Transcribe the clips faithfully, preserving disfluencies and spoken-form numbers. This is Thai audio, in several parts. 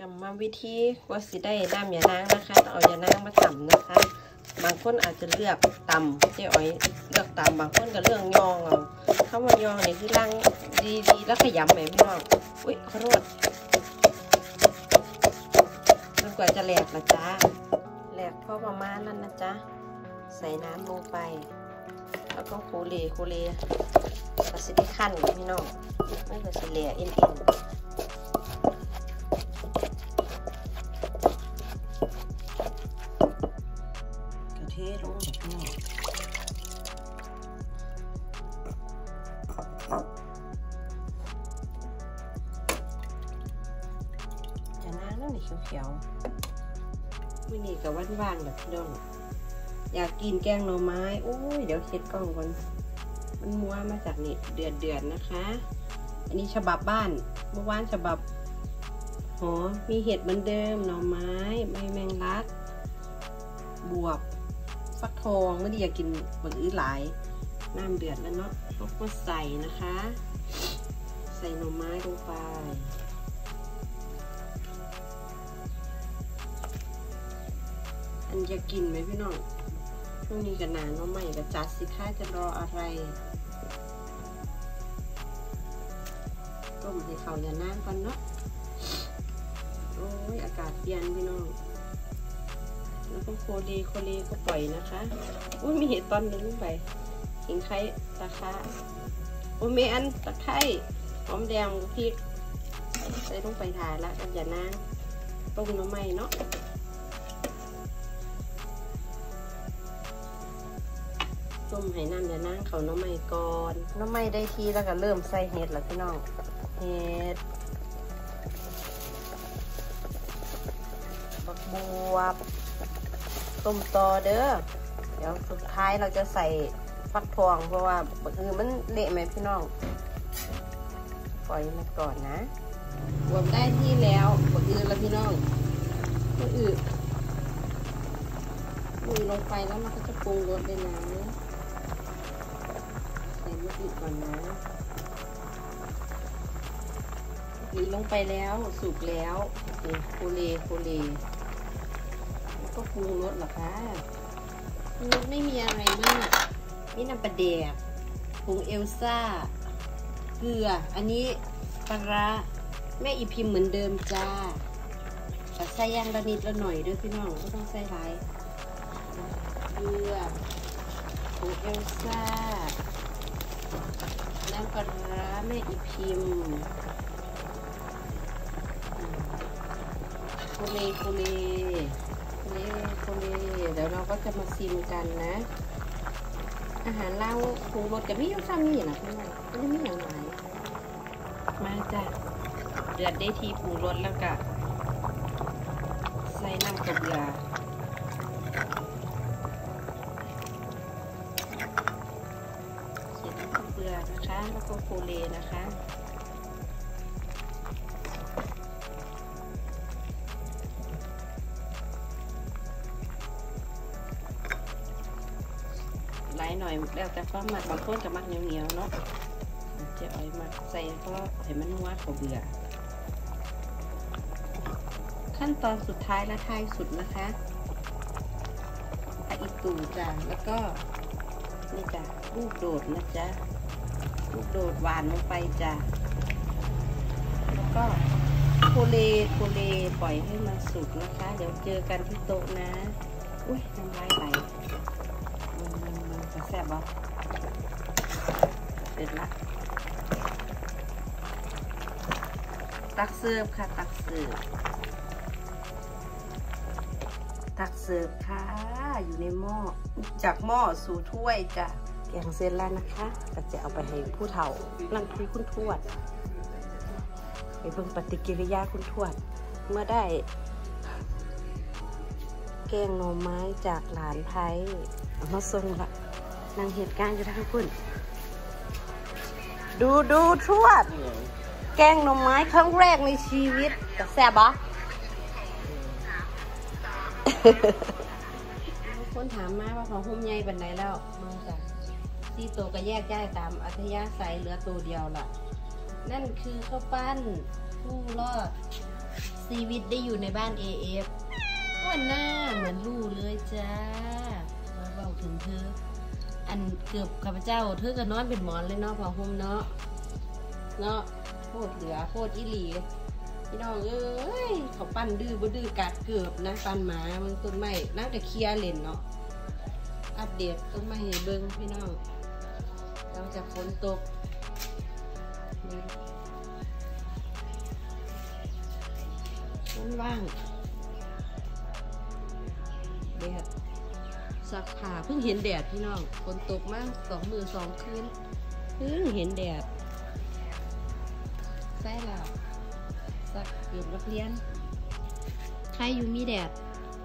รรมวิธีว่าสิได้น้ำยานางนะคะเอายานางมาตำนะคะบางคนอาจจะเลือกตำเจ๊อ๋อยเลือกตำบางคนก็เลือกยองเอาข้าวมันยองนี่คือล้างดีๆแล้วขยำไหมพี่น้องอุ้ยขอโทษจนกว่าจะแหลกนะจ๊ะแหลกพอประมาณนั้นนะจ๊ะใส่น้ำลงไปแล้วก็โคเลโคเลก็สิได้ขั้นพี่น้องไม่ก็สิเหลี่ยอินอินกระเทลงจากนี่อย่าน้ำนั่นนี่เขียวๆไม่นี่กับว่านๆแบบพี่น้องอยากกินแกงหน่อไม้โอ้ยเดี๋ยวเช็ดกล้องก่อนมันมัวมาจากนี่เดือดเดือดนะคะอันนี้ฉบับบ้านเมื่อวานฉบับหอมีเห็ดเหมือนเดิมหน่อไม้ใบแมงลักบวบฟักทองไม่ได้อยากกินบางอื้อหลายน้ำเดือดแล้วเนาะก็ใส่นะคะใส่หน่อไม้ลงไปอันจะกินไหมพี่น้องช่วงนี้กันนานน้องใหม่กับจัดสิค่าจะรออะไรต้มให้เขาอย่านั่งก่อนเนาะโอ้ยอากาศเย็นพี่น้องแล้วก็โคเลโคเลก็ปล่อยนะคะอุ้ยมีเห็ดตอนนึงลงไปหิงไข่ตะไคร้โอ้ยเมอันตะไคร้หอมแดงพริกใส่ลงไปถ่ายละกับอย่านั่งต้มน้ำใหม่เนาะต้มให้น้ำอย่านั่งเขาน้ำใหม่ก่อนน้ำใหม่ได้ทีแล้วก็เริ่มใส่เห็ดแล้วพี่น้องเห็ดบักบวบต้มต่อเด้อเดี๋ยวสุดท้ายเราจะใส่ฟักทองเพราะว่าบักอือมันเละไหมพี่น้องปล่อยมันก่อนนะบวบได้ที่แล้วบักอือแล้วพี่น้องบักอือมือลงไปแล้วมันก็จะปรุงรสได้นะใส่มะกรูดก่อนนะนี่ลงไปแล้วสุกแล้วนี่โคเลโคเลแล้วก็ปรุงรสหรอคะปรุงรสไม่มีอะไรมากนี่น้ำปลาแดกผงเอลซ่าเกลืออันนี้ปลาร้าแม่อีพิมพ์เหมือนเดิมจ้าแต่ใส่ย่างละนิดละหน่อยด้วยพี่น้องไม่ต้องใส่หลายเกลือผงเอลซ่าน้ำปลาร้าแม่อีพิมพ์โคเลโคเลโคเลโคเลเดี๋ยวเราก็จะมาซิมกันนะอาหารเราปรุงรสกับมีอยู่ซ้ำนี่นะพี่น้องไม่ได้มีอย่างไรมาจ้ะเดือดได้ทีปรุงรสแล้วก็ใส่น้ำกระเบือนะคะแล้วก็โคเลนะคะไหลหน่อยแล้วแต่ความหมักบางคนจะมักเหนียวๆเนาะเจ๊อ๋อยมักใส่เพราะให้มันนัวเขาเบื่อขั้นตอนสุดท้ายและท้ายสุดนะคะอีกตูจ้ะแล้วก็นี่จ้ะลูกโดดนะจ๊ะลูกโดดหวานลงไปจ้ะแล้วก็โคเลโคเลปล่อยให้มันสุกนะคะเดี๋ยวเจอกันที่โต๊ะนะอุ้ยน้ำลายไหลมันมันจะแซ่บบ่เสร็จละตักเสิร์ฟค่ะตักเสิร์ฟตักเสิร์ฟค่ะอยู่ในหม้อจากหม้อสู่ถ้วยจ้ะแกงเสร็จแล้วนะคะก็จะเอาไปให้ผู้เฒ่านั่งคุยคุณทวดไปเบิ่งปฏิกิริยาคุณทวดเมื่อได้แกงหน่อไม้จากหลานไทยเอามาส่งละนั่งเหตุการณ์อยู่ทั้งคุณดูดูทวดแกงหน่อไม้ครั้งแรกในชีวิตแซ่บปะคนถามมาว่าของหุ้มใหญ่เป็นไหนแล้วมาจ้ะที่โตก็แยกย้ายตามอัธยาศัยเหลือตัวเดียวล่ะนั่นคือข้าวปั้นผู้รอดชีวิตได้อยู่ในบ้าน เอ เอฟ ว่าหน้าเหมือนลูกเลยจ้ามาเบาถึงเธออันเกือบข้าพเจ้าเธอก็นอนเป็นหมอนเลยเนาะพอห่มเนาะเนาะโคตรเหลือโคตรอีหลีพี่น้องเอ้ยเขาปั้นดื้อบ่ดื้อกัดเกือบนะปั้นหมามันต้นไม้น่าจะเคลียร์เล่นเนาะอัปเดตต้นไม้ให้เบิ่งพี่น้องเราจะฝนตกมันว่างแดดซักผ้าเพิ่งเห็นแดดพี่น้องฝนตกมากสองมือสองคืนเพิ่งเห็นแดดใส่แล้วซักเกือบนักเรียนใครอยู่มีแดด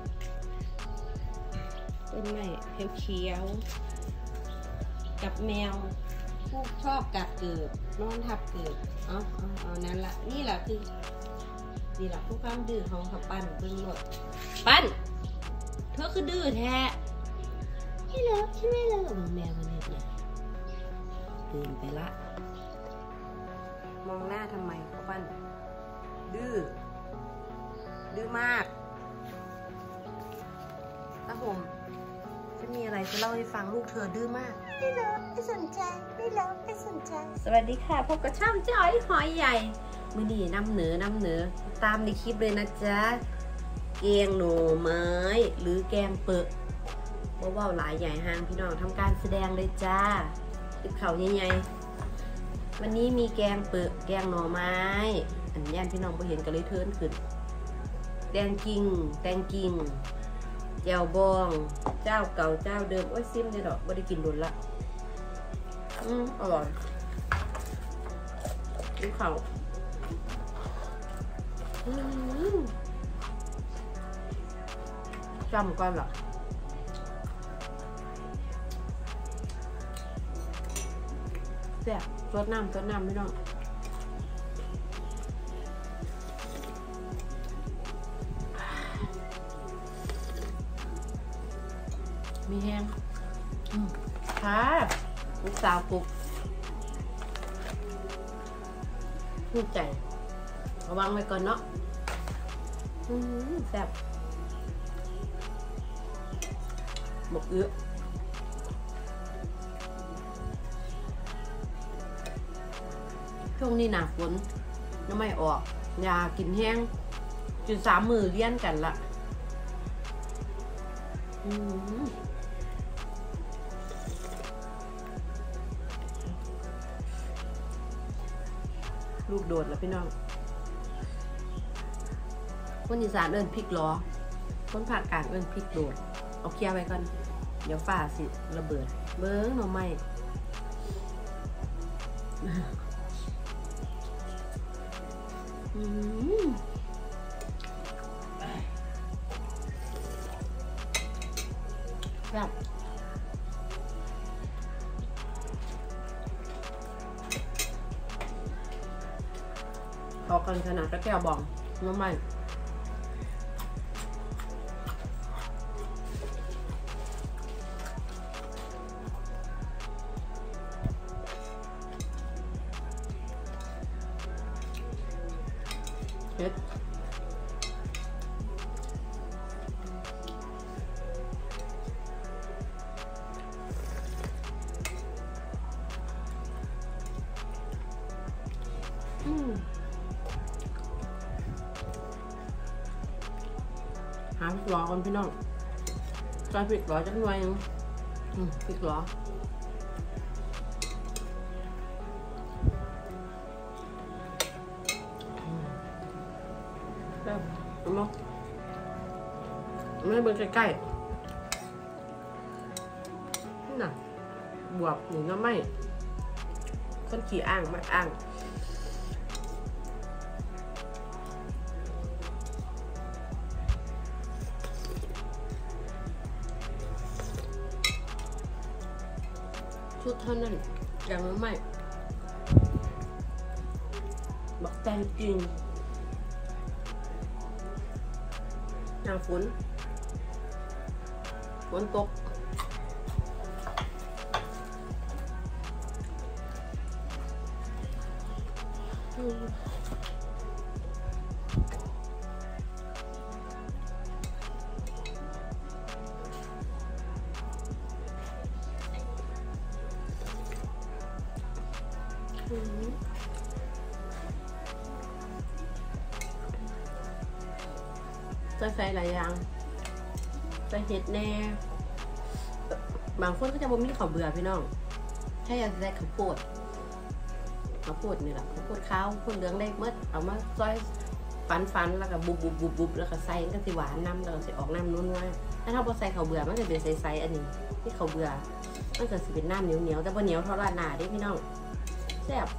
ต้นไม้เขียวๆกับแมวผู้ชอบกัดเกิดนอนทับเกิดเอาเอาเอานั่นละนี่แหละคือนี่แหละผู้ข้ามดื้อของเขาปั้นเบิ้งหมดปั้นเธอคือดื้อแท้ไม่เลิกใช่ไหมเลิกแมวมันเนี่ยตื่นไปละมองหน้าทำไมเขาปั้นดื้อดื้อมากตาห่มจะมีอะไรจะเล่าให้ฟังลูกเธอดื้อมากไม่เลิกไม่สนใจไม่เลิกไม่สนใจสวัสดีค่ะพบกับช่องจ้อยหอยใหญ่มือนี่นำเหนือนำเหนือตามในคลิปเลยนะจ๊ะแกงหน่อไม้หรือแกงเปอะว่าว่าหลายใหญ่ห้างพี่น้องทำการแสดงเลยจ้าติดเข่าใหญ่ๆวันนี้มีแกงเปอะแกงหน่อไม้อันย่านพี่น้องไปเห็นกันเลยเทินขึ้นแตงกิ่งแตงกิ่งแจ่วบองเจ้าเก่าเจ้าเดิมโอ้ยซิมเลยดอกไม่ได้กินดุลละอืมอร่อยติดเข่าจำก่อนหรอแซ่บซดน้ำซดน้ำไม่ต้องมีแห้งค่ะลูกสาวปลุกพูดใจระวังไว้ก่อนเนาะแซ่บหมกเอื้อช่วงนี้หนาฝนยังไม่ออกยากินแห้งจุดสามมือเลี้ยนกันละลูกโดดแล้วพี่น้องคนอีสานเอิ้นพริกล้อคนภาคกลางเอิ้นพริกโดดเอาเคี่ยวไว้ก่อนเดี๋ยวฝ่าสิระเบิดเบิ้งหน่อไม้ครับพอกันขนาดก็แก้วบองหน่อไม้เผ็ดอืมหาพริกหลอกันพี่น้องใส่พริกหลอจังหน่อยนึงอืมพริกหลอเอามาไม่เบิ่งใกล้ๆนี่น่ะบวบหรือน้ำไม่คนขี่อ่างมาอ่างชุดเท่านั้นอย่างน้ำไม่บักแตงจริงหน้าฝนฝนตกใส่ใส่หลายอย่างใส่เห็ดแน่บางคนก็จะบ่มีข้าวเบื่อพี่น้องแค่อยากใส่ข้าวโพดข้าวโพดนี่แหละข้าวโพดขาวข้าวเหลืองได้เมื่อเอามาซอยฟันฟันแล้วก็บุบบุบบุบบุบแล้วก็ใส่กันสิหวานน้ำแล้วก็สิออกน้ำนุ่นว่าถ้าเราพอใส่ข้าวเบื่อมันจะเป็นใสๆอันนี้ที่ข้าวเบื่อมันจะสิเป็นน้ำเหนียวเหนียวแต่พอเหนียวเท่าราดหนาดิพี่น้องแซ่บ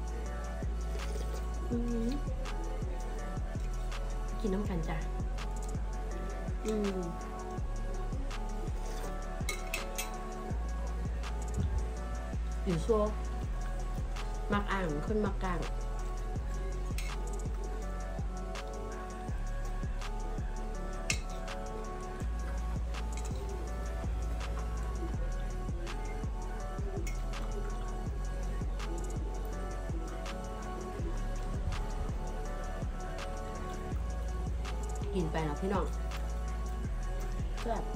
กินน้ำกันจ้ะอืมอยู่ซัวมักอ่างคนมักกลางกินไปแล้วพี่น้องแซ่บ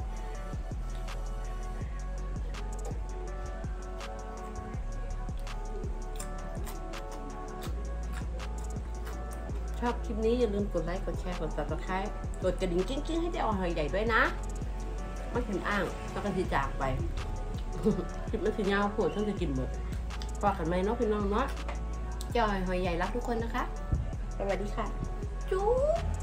ชอบคลิปนี้อย่าลืมกดไลค์กดแชร์กด ซับสไครบ์ กดกระดิ่งกิ้งๆให้ได้ออกหอยใหญ่ด้วยนะมันถึงอ่างแล้วก็ทีจากไปคลิปมันถึงยาวปวดต้องจะกินหมดพอกันไหมเนาะพี่น้องเนาะจอยหอยใหญ่รักทุกคนนะคะสวัสดีค่ะจุ๊บ